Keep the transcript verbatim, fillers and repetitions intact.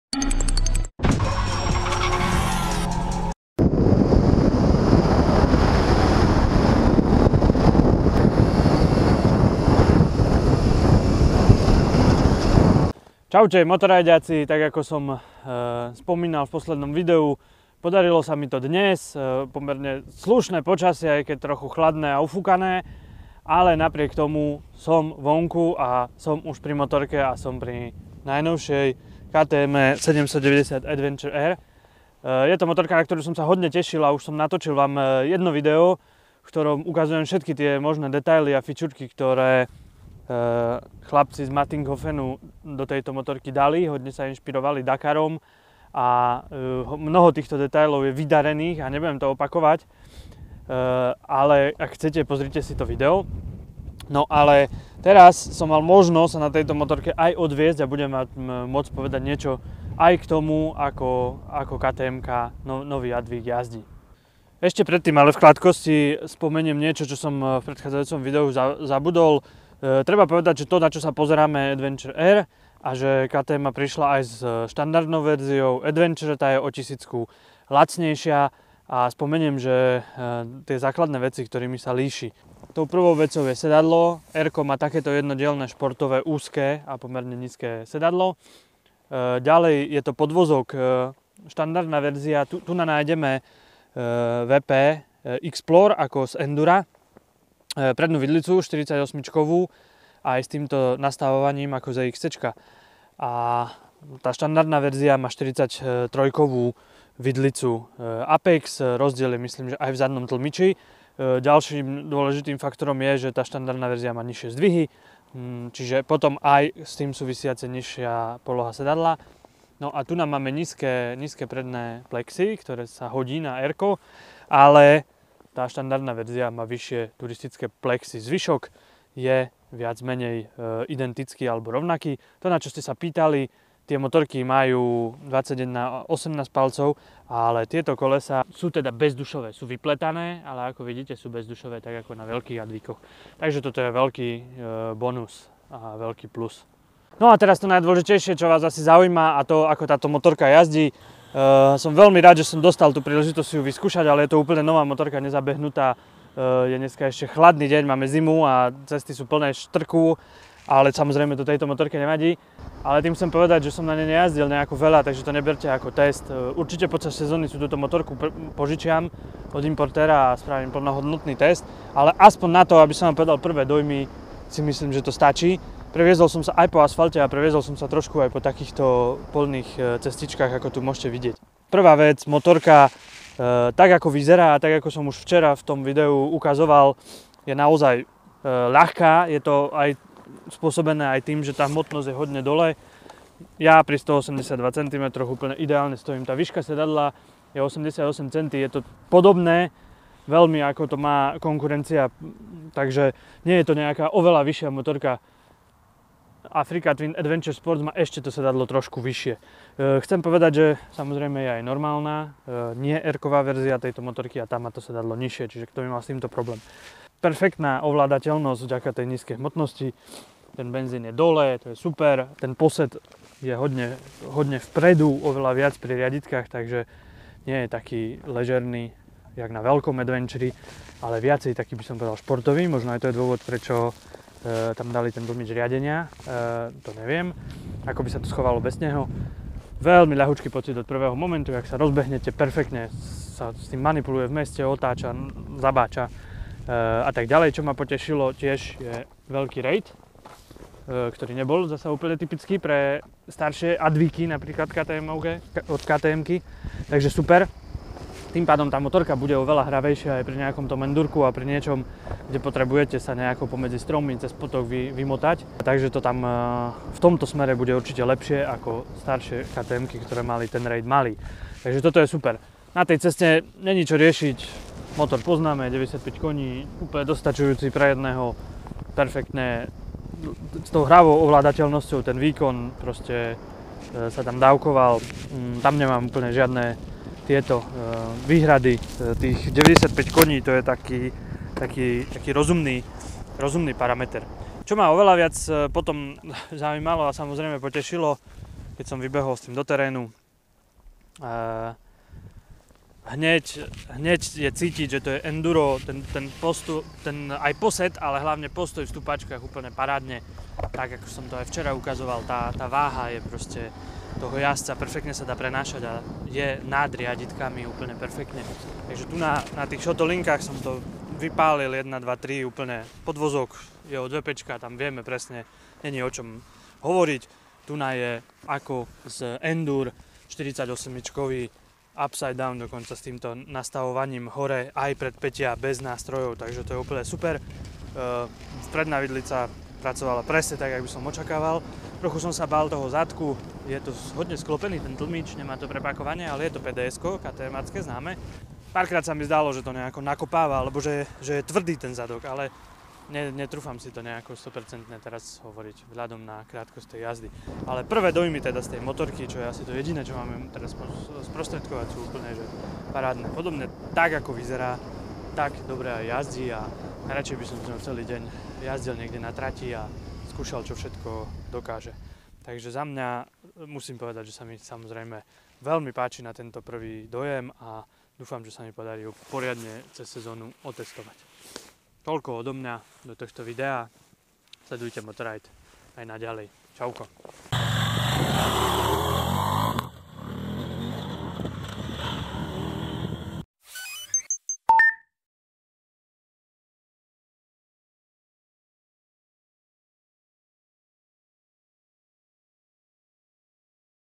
Čaute motorajďáci, tak ako som e, spomínal v poslednom videu, podarilo sa mi to dnes, e, pomerne slušné počasie, aj keď trochu chladné a ufúkané, ale napriek tomu som vonku a som už pri motorke a som pri najnovšej ká té em sedemstodeväťdesiat Adventure R. E, je to motorka, na ktorú som sa hodne tešil a už som natočil vám jedno video, v ktorom ukazujem všetky tie možné detaily a fičurky, ktoré chlapci z Mattinghofenu do tejto motorky dali, hodne sa inšpirovali Dakarom a mnoho týchto detailov je vydarených a nebudem to opakovať, ale ak chcete, pozrite si to video. No ale teraz som mal možnosť sa na tejto motorke aj odviezť a budem môcť povedať niečo aj k tomu, ako, ako ká té emka no, nový Advík jazdí. Ešte predtým, ale v krátkosti spomeniem niečo, čo som v predchádzajúcom videu zabudol. E, treba povedať, že to, na čo sa pozeráme, Adventure R a že ká té em prišla aj s štandardnou verziou Adventure, tá je o tisícku lacnejšia a spomeniem, že e, tie základné veci, ktorými sa líši. Tou prvou vecou je sedadlo. R-ko má takéto jednodielne športové, úzke a pomerne nízke sedadlo. E, ďalej je to podvozok, e, štandardná verzia, tu, tu na nájdeme e, vé pé Explore ako z Endura. Prednú vidlicu štyridsaťosmičkovú aj s týmto nastavovaním ako z iks cé. A tá štandardná verzia má štyridsaťtrojkovú vidlicu Apex, rozdiel je myslím, že aj v zadnom tlmiči. Ďalším dôležitým faktorom je, že tá štandardná verzia má nižšie zdvihy, čiže potom aj s tým súvisiace nižšia poloha sedadla. No a tu nám máme nízke, nízke predné plexy, ktoré sa hodí na R-ko, ale tá štandardná verzia má vyššie turistické plexy. Zvyšok je viac menej e, identický alebo rovnaký. To, na čo ste sa pýtali, tie motorky majú dvadsaťjeden na osemnásť palcov, ale tieto kolesa sú teda bezdušové, sú vypletané, ale ako vidíte sú bezdušové tak ako na veľkých Advíkoch. Takže toto je veľký e, bonus a veľký plus. No a teraz to najdôležitejšie, čo vás asi zaujíma, a to, ako táto motorka jazdí. Uh, som veľmi rád, že som dostal tú príležitosť si ju vyskúšať, ale je to úplne nová motorka, nezabehnutá. Uh, je dneska ešte chladný deň, máme zimu a cesty sú plné štrku, ale samozrejme to tejto motorke nevadí. Ale tým chcem povedať, že som na nej nejazdil nejako veľa, takže to neberte ako test. Uh, určite počas sezóny si túto motorku požičiam od importéra a spravím plnohodnotný test, ale aspoň na to, aby som vám povedal prvé dojmy, si myslím, že to stačí. Previezol som sa aj po asfalte a previezol som sa trošku aj po takýchto poľných cestičkách, ako tu môžete vidieť. Prvá vec, motorka, e, tak ako vyzerá a tak ako som už včera v tom videu ukazoval, je naozaj e, ľahká. Je to aj spôsobené aj tým, že tá hmotnosť je hodne dole. Ja pri stoosemdesiatdva centimetrov úplne ideálne stojím. Tá výška sedadla je osemdesiatosem centimetrov, je to podobné veľmi ako to má konkurencia, takže nie je to nejaká oveľa vyššia motorka. Africa Twin Adventure Sport má ešte to sedadlo trošku vyššie. E, chcem povedať, že samozrejme je aj normálna, e, nie R-ková verzia tejto motorky a tam má to sedadlo nižšie, čiže kto by mal s týmto problém. Perfektná ovládateľnosť vďaka tej nízkej hmotnosti, ten benzín je dole, to je super, ten posed je hodne, hodne vpredu, oveľa viac pri riaditkách, takže nie je taký ležerný, jak na veľkom Adventure, ale viacej taký by som povedal športový, možno aj to je dôvod, prečo E, tam dali ten tlmič riadenia, e, to neviem, ako by sa to schovalo bez neho. Veľmi ľahučký pocit od prvého momentu, ak sa rozbehnete, perfektne sa s tým manipuluje v meste, otáča, zabáča e, a tak ďalej. Čo ma potešilo tiež je veľký rate, e, ktorý nebol zasa úplne typický pre staršie Advíky, napríklad ká té emovke, od ká té emky, takže super. Tým pádom tá motorka bude oveľa hravejšia aj pri nejakom tom endurku a pri niečom, kde potrebujete sa nejako pomedzi stromy cez potok vy, vymotať. Takže to tam v tomto smere bude určite lepšie ako staršie ká té emky, ktoré mali ten rate malý. Takže toto je super. Na tej ceste není čo riešiť, motor poznáme, deväťdesiatpäť koní, úplne dostačujúci pre jedného, perfektne, s tou hravou ovládateľnosťou ten výkon proste sa tam dávkoval, tam nemám úplne žiadne tieto výhrady, tých deväťdesiatpäť koní, to je taký, taký, taký rozumný, rozumný parameter. Čo ma oveľa viac potom zaujímalo a samozrejme potešilo, keď som vybehol s tým do terénu. Uh, hneď, hneď je cítiť, že to je enduro, ten, ten, postu, ten aj posed, ale hlavne postoj v stúpačkách úplne parádne. Tak ako som to aj včera ukazoval, tá, tá váha je proste toho jazdca, perfektne sa dá prenášať a je nad riaditkami úplne perfektne. Takže tu na, na tých šotolinkách som to vypálil jeden, dva, tri úplne podvozok, je od VPčka, tam vieme presne, není o čom hovoriť. Tu na je ako z Endur štyridsaťosmičkový upside down dokonca s týmto nastavovaním hore aj pred pätia bez nástrojov, takže to je úplne super. Vpredná vidlica pracovala presne tak, jak by som očakával. Trochu som sa bál toho zadku, je to hodne sklopený ten tlmič, nemá to prepákovanie, ale je to pé dé esko, ká té em-acké známe. Párkrát sa mi zdalo, že to nejako nakopáva, alebo že, že je tvrdý ten zadok, ale ne, netrúfam si to nejako sto percent teraz hovoriť vzhľadom na krátkosť tej jazdy. Ale prvé dojmy teda z tej motorky, čo je asi to jediné, čo máme teraz sprostredkovať, sú úplne že parádne. Podobne tak, ako vyzerá, tak dobre aj jazdí a najradšej by som s ňou celý deň jazdil niekde na trati a skúšal, čo všetko dokáže. Takže za mňa musím povedať, že sa mi samozrejme veľmi páči na tento prvý dojem a dúfam, že sa mi podarí ho poriadne cez sezónu otestovať. Toľko odo mňa do tohto videa. Sledujte Motorride aj naďalej. Čauko.